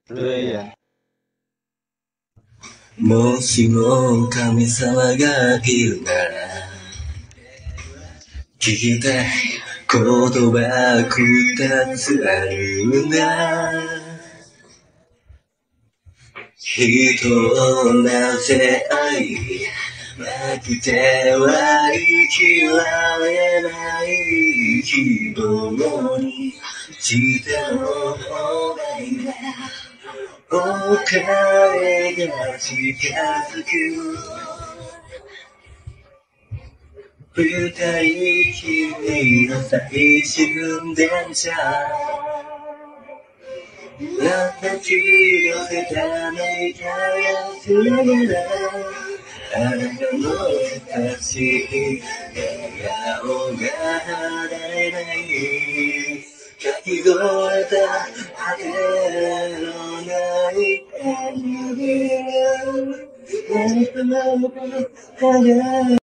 reien。 もしも神様がいるなら聞きたい言葉二つあるんだ。人をなぜ愛なくては生きられない希望にしての想いがお金が近づく二人きりの最終電車私寄せため息をしながらあなたの優しい笑顔が離れないかき氷た果てのない指何となく輝く